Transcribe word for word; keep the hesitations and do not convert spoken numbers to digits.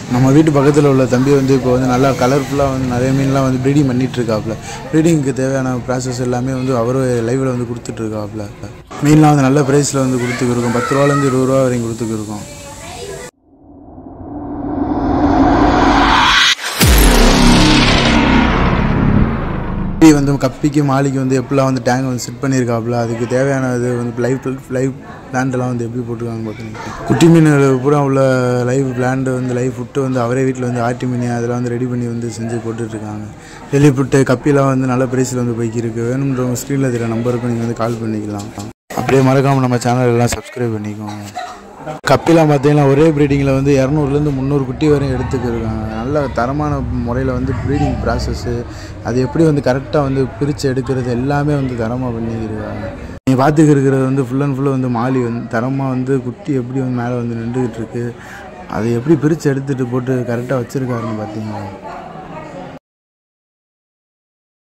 நம்ம வீட்டு பக்கத்தில் உள்ள தம்பி வந்து இப்போ வந்து நல்லா கலர்ஃபுல்லாக வந்து நிறைய மீன்லாம் வந்து ப்ரீடிங் பண்ணிகிட்ருக்காப்புல. ப்ரீடிங்க்கு தேவையான ப்ராசஸ் எல்லாமே வந்து அவரும் லைவில் வந்து கொடுத்துட்ருக்காப்புல. மீன்லாம் வந்து நல்ல ப்ரைஸில் வந்து கொடுத்துக்கிருக்கோம். பத்து ரூபாலேருந்து இருபது ரூபா வரைக்கும் கொடுத்துக்கிருக்கோம். வந்து கப்பிக்கு மாலிக்கு வந்து எப்படிலாம் வந்து டேங்க் வந்து செட் பண்ணியிருக்காப்புல. அதுக்கு தேவையான இது வந்து லைவ் லைவ் பிளான்ட்லாம் வந்து எப்படி போட்டிருக்காங்க பார்த்தீங்கன்னா, குட்டி மீன் பூரா உள்ள லைவ் பிளான்ட் வந்து லைவ் ஃபுட்டு வந்து அவரே வீட்டில் வந்து ஆட்டி மீன் அதெல்லாம் வந்து ரெடி பண்ணி வந்து செஞ்சு போட்டுட்ருக்காங்க. டெல்லி ஃபுட்டு கப்பிலாம் வந்து நல்ல ப்ரைஸில் வந்து போய்க்கிருக்கு. வேணுன்றவங்க ஸ்க்ரீனில் தெரிய நம்பருக்கு நீங்கள் வந்து கால் பண்ணிக்கலாம். அப்படியே மறக்காமல் நம்ம சேனலெல்லாம் சப்ஸ்கிரைப் பண்ணிக்கோங்க. கப்பிலாம் பார்த்தீங்கன்னா ஒரே ப்ரீடிங்கில் வந்து இரநூறுலேருந்து முந்நூறு குட்டி வரையும் எடுத்துக்கிருக்காங்க. நல்ல தரமான முறையில் வந்து ப்ரீடிங் ப்ராசஸ்ஸு அது எப்படி வந்து கரெக்டாக வந்து பிரித்து எடுக்கிறது எல்லாமே வந்து தரமாக பண்ணிக்கிருக்காங்க. நீங்கள் பார்த்துக்கிருக்கிறது வந்து ஃபுல் அண்ட் ஃபுல்லு வந்து மாலி வந்து தரமாக வந்து குட்டி எப்படி வந்து மேலே வந்து நின்றுக்கிட்டு இருக்குது. அதை எப்படி பிரித்து எடுத்துகிட்டு போட்டு கரெக்டாக வச்சுருக்காருன்னு பார்த்தீங்கன்னா